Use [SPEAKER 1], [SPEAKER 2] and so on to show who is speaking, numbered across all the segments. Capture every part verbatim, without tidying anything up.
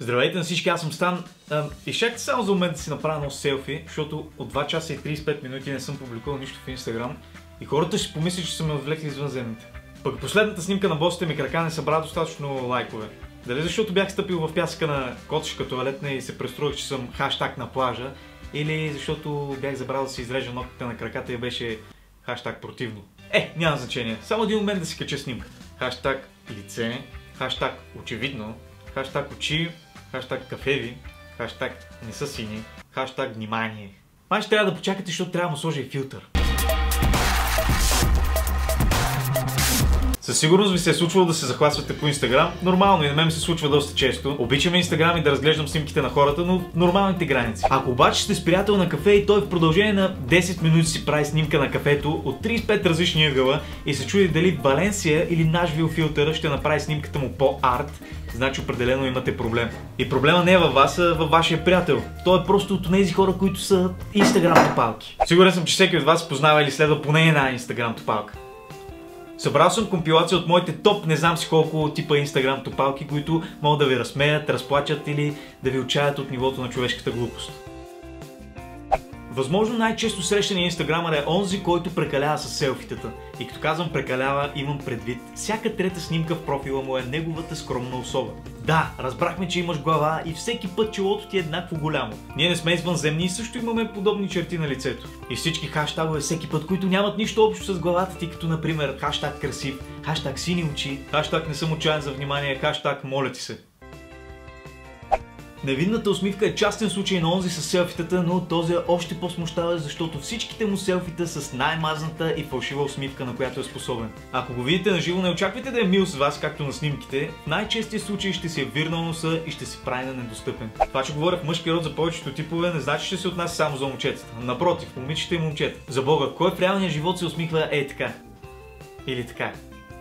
[SPEAKER 1] Здравейте на всички, аз съм Стан. Изчакайте само за момент да си направя едно селфи, защото от два часа и трийсет и пет минути не съм публикувал нищо в Инстаграм и хората ще помислят, че са ме отвлекли извънземните. Пък последната снимка на босите ми крака не събра достатъчно лайкове. Дали защото бях стъпил в пясъка на котешка туалетна и се преструвах, че съм хаштаг на плажа, или защото бях забрал да си изрежа ногтите на краката и беше хаштаг противно. Е, няма значение. Само един момент да си кача снимката. Хаштаг лице, хаштаг очевидно, хаштаг очи, хаштаг кафеви, хаштаг не са сини, хаштаг внимание. Май ще трябва да почакате, защото трябва да му сложа и филтър. Със сигурност ви се е случвало да се захвасвате по Инстаграм. Нормално и на мен ми се случва доста често. Обичам Инстаграм и да разглеждам снимките на хората, но в нормалните граници. Ако обаче сте с приятел на кафе и той в продължение на десет минути си прави снимка на кафето от трийсет и пет различни ъгъла и се чуди дали Валенсия или Нашвил филтъра ще направи снимката му по-арт, значи определено имате проблем. И проблема не е във вас, а във вашия приятел. Той е просто от тези хора, които са Инстаграм топалки. Сигурен съм, че всеки от вас познава или следва поне една Инстаграм топалка. Събрал съм компилация от моите топ не знам си колко типа Инстаграм топалки, които могат да ви разсмеят, разплачат или да ви отчаят от нивото на човешката глупост. Възможно най-често срещания инстаграмър е онзи, който прекалява с селфитата. И като казвам прекалява, имам предвид всяка трета снимка в профила му е неговата скромна особа. Да, разбрахме, че имаш глава и всеки път челото ти е еднакво голямо. Ние не сме извънземни и също имаме подобни черти на лицето. И всички хаштагове всеки път, които нямат нищо общо с главата ти, като например хаштаг красив, хаштаг сини очи, хаштаг не съм отчаян за внимание, хаштаг моля ти се. Невинната усмивка е частен случай на онзи с селфитата, но този е още по-смущаващ, защото всичките му селфита са с най-мазната и фалшива усмивка, на която е способен. Ако го видите на живо, не очаквайте да е мил с вас, както на снимките. В най-честия случай ще си е вирнал носа и ще се прави на недостъпен. Това, че говоря в мъжки род за повечето типове, не значи, че се отнася само за момчетата. Напротив, момичета и момчета. За Бога, кой в реалния живот се усмихва е така? Или така?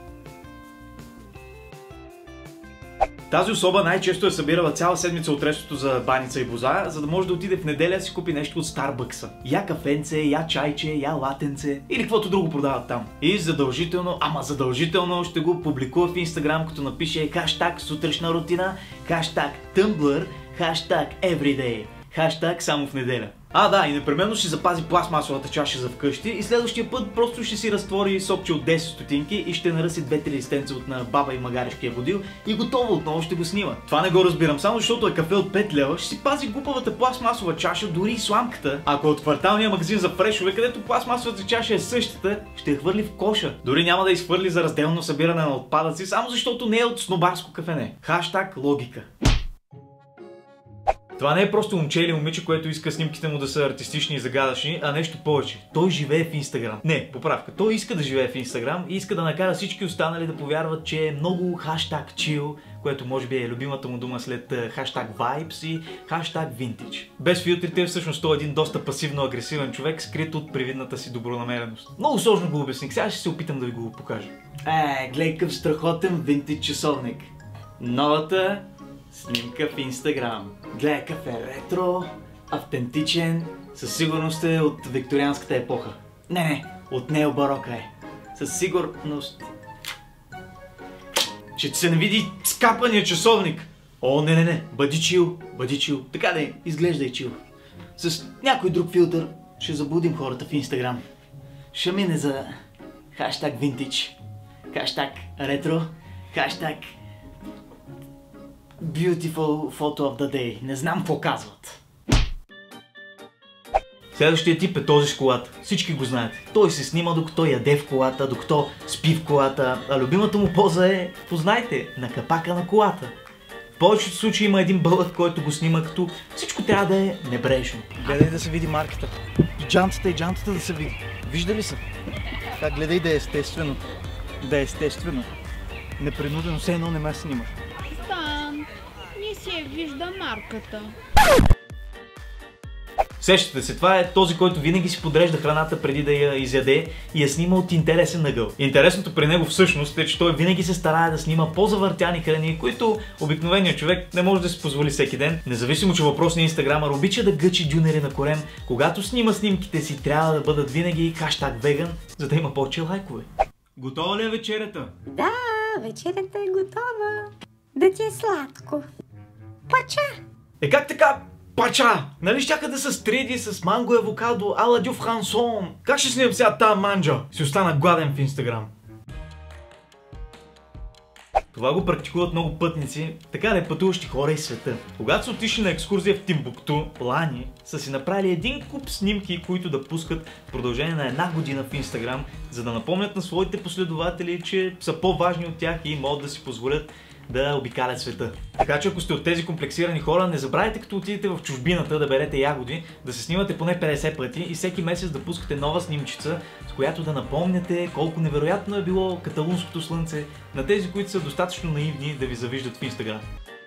[SPEAKER 1] Тази особа най-често е събирала цяла седмица от рестото за баница и боза, за да може да отиде в неделя да си купи нещо от Старбъкса. Я кафенце, я чайче, я латенце или каквото друго продават там. И задължително, ама задължително ще го публикува в Инстаграм, като напише хаштаг сутрешна рутина, хаштаг Tumblr, хаштаг Everyday, хаштаг само в неделя. А, да, и непременно ще запази пластмасовата чаша за вкъщи и следващия път просто ще си разтвори сокче от десет стотинки и ще нараси две-три листенца от на баба и магарешкия водил и готово отново ще го снима. Това не го разбирам, само защото е кафе от пет лева, ще си пази глупавата пластмасова чаша, дори и сламката. Ако от кварталния магазин за фрешове, където пластмасовата чаша е същата, ще я хвърли в коша. Дори няма да изхвърли за разделно събиране на отпадъци, само защото не е от снобарско кафене. Хаштаг логика. Това не е просто момче или момиче, което иска снимките му да са артистични и загадъчни, а нещо повече. Той живее в Инстаграм. Не, поправка. Той иска да живее в Инстаграм и иска да накара всички останали да повярват, че е много хаштаг chill, което може би е любимата му дума след хаштаг vibes и хаштаг vintage. Без филтрите всъщност той е един доста пасивно-агресивен човек, скрит от привидната си добронамереност. Много сложно го обясних, сега ще се опитам да ви го покажа. Е, гледай къв страхотен винтидж часовник. Новата снимка в Инстаграм. Гледай какъв е ретро, автентичен, със сигурност е от викторианската епоха. Не, не, от необарока е. Със сигурност. Ще ти се не види скапания часовник. О, не, не, не, бъди чил, бъди чил. Така да е, изглеждай чил. С някой друг филтър ще заблудим хората в Инстаграм. Ще мине за хаштаг винтидж, хаштаг ретро, хаштаг Beautiful photo of the day. Не знам какво казват. Следващия тип е този с колата. Всички го знаете. Той се снима докато яде в колата, докато спи в колата, а любимата му поза е, познайте, на капака на колата. В повечето случаи има един бълък, който го снима, като всичко трябва да е небрежно.
[SPEAKER 2] Гледай да се види марката. И джантата, и джантата да се види. Вижда ли се? Така, гледай да е естествено. Да е естествено. Непринудено, все едно не ме снимаш.
[SPEAKER 3] Не си вижда марката.
[SPEAKER 1] Сещате се, това е този, който винаги си подрежда храната преди да я изяде и я снима от интересен ъгъл. Интересното при него всъщност е, че той винаги се старае да снима по-завъртяни храни, които обикновеният човек не може да си позволи всеки ден. Независимо, че въпросният инстаграмър обича да гъчи дюнери на корем, когато снима снимките си трябва да бъдат винаги хаштаг веган, за да има повече лайкове. Готова ли е вечерята?
[SPEAKER 4] Да, вечерята е готова. Да ти е сладко.
[SPEAKER 3] Пача!
[SPEAKER 1] Е как така? Пача! Нали щяха да са стреди с манго и авокадо, ала дю франсон? Как ще снимам сега тази манджа? Си остана гладен в Инстаграм. Това го практикуват много пътници, така не пътуващи хора из света. Когато са отишли на екскурзия в Тимбукту, лани, са си направили един куп снимки, които да пускат в продължение на една година в Инстаграм, за да напомнят на своите последователи, че са по-важни от тях и могат да си позволят да обикалят света. Така че ако сте от тези комплексирани хора, не забравяйте като отидете в чужбината да берете ягоди, да се снимате поне петдесет пъти и всеки месец да пускате нова снимчица, с която да напомняте колко невероятно е било каталунското слънце на тези, които са достатъчно наивни да ви завиждат в Инстаграм.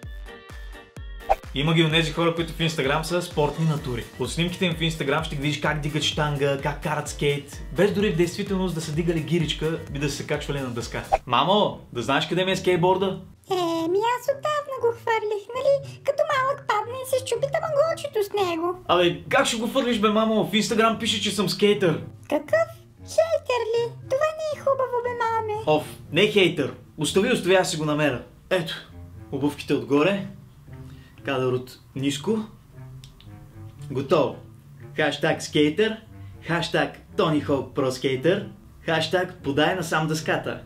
[SPEAKER 1] Има ги онези хора, които в Инстаграм са спортни натури. От снимките им в Инстаграм ще ги видиш как дигат щанга, как карат скейт, без дори в действителност да са дигали гиричка и да са се качвали на дъска. Мамо, да знаеш къде ми е скейтборда?
[SPEAKER 4] Е, ми аз отдавна го хвърлих, нали? Като малък падна и се щупи тамагочето с него.
[SPEAKER 1] Абе, как ще го хвърлиш, бе, мамо? В Инстаграм пише, че съм скейтър.
[SPEAKER 4] Какъв? Хейтър ли? Това не е хубаво, бе, маме.
[SPEAKER 1] Оф, не хейтър. Остави, остави, аз си го намеря. Ето, обувките отгоре. Кадър от ниско. Готово. Хаштаг скейтър. Хаштаг Тони Хоук Про Скейтър. Хаштаг подай насам дъската.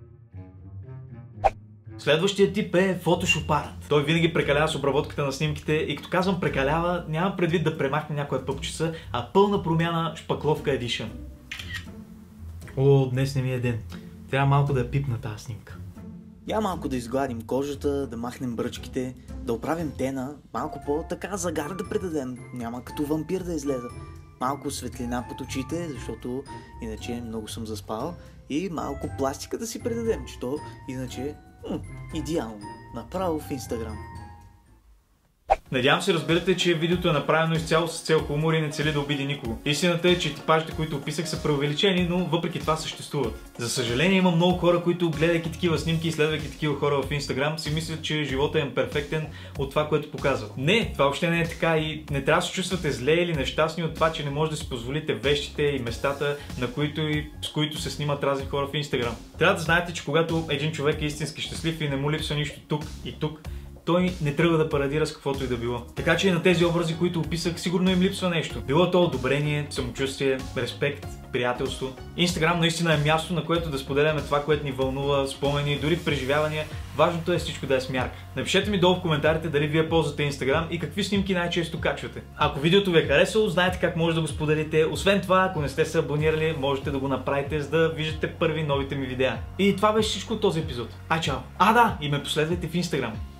[SPEAKER 1] Следващия тип е фотошопарът. Той винаги прекалява с обработката на снимките и като казвам прекалява, нямам предвид да премахне някоя пъпчица, а пълна промяна шпакловка едишън. О, днес не ми е ден. Трябва малко да я пипна тази снимка.
[SPEAKER 2] Я малко да изгладим кожата, да махнем бръчките, да оправим тена, малко по-така загар да предадем, няма като вампир да излезе. Малко светлина под очите, защото иначе много съм заспал, и малко пластика да си предадем, че то иначе м- идеално, направо в Инстаграм.
[SPEAKER 1] Надявам се разбирате, че видеото е направено изцяло с цел хумор и не цели да обиди никого. Истината е, че типажите, които описах, са преувеличени, но въпреки това съществуват. За съжаление има много хора, които гледайки такива снимки и следвайки такива хора в Инстаграм, си мислят, че живота е перфектен от това, което показват. Не, това въобще не е така и не трябва да се чувствате зле или нещастни от това, че не може да си позволите вещите и местата, на които и с които се снимат разни хора в Инстаграм. Трябва да знаете, че когато един човек е истински щастлив и не му липсва нищо тук и тук, той не тръгва да парадира с каквото и да било. Така че и на тези образи, които описах, сигурно им липсва нещо. Било то одобрение, самочувствие, респект, приятелство. Инстаграм наистина е място, на което да споделяме това, което ни вълнува, спомени, дори преживявания. Важното е всичко да е с мярка. Напишете ми долу в коментарите дали вие ползвате Инстаграм и какви снимки най-често качвате. Ако видеото ви е харесало, знаете как може да го споделите. Освен това, ако не сте се абонирали, можете да го направите, за да виждате първи новите ми видеа. И това беше всичко от този епизод. Ай, чао! А, да! И ме последвайте в Инстаграм.